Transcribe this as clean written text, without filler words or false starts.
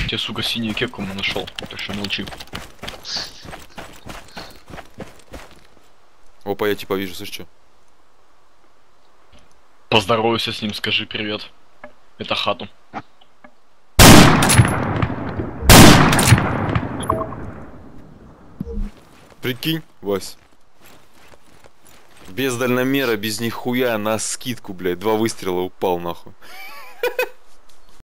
Я, сука, синюю кепку нашел, так что молчи. Опа, я типа вижу, слышь, что? Поздоровайся с ним, скажи привет. Это хату. Прикинь, Вась. Без дальномера, без нихуя, на скидку, блядь. 2 выстрела упал, нахуй.